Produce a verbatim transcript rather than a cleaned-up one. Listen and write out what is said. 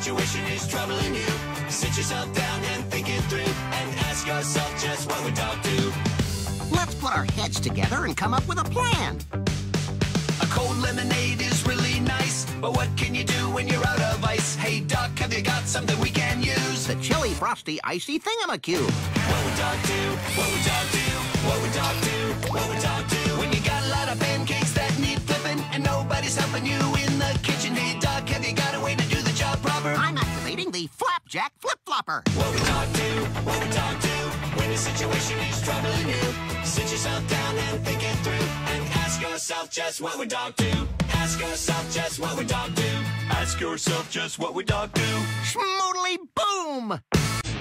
situation is troubling you, sit yourself down and think it through, and ask yourself just what would dog do? Let's put our heads together and come up with a plan. A cold lemonade is really nice, but what can you do when you're out of ice? Hey, Doc, have you got something we can use? The chilly, frosty, icy thingamacube. What would Doc do? What would Doc do? What would Doc do? What would Doc do? When you got a lot of pancakes that need flipping, and nobody's helping you in the kitchen. Hey, Doc, have you got a way to do the job proper? I'm activating the flapjack flip-flopper. What would Doc do? What would Doc do? When the situation is troubling you, sit yourself down and think it through, and ask yourself just what would Doc do? Ask yourself just what would Doc do? Ask yourself just what would Doc do? Schmoodly boom!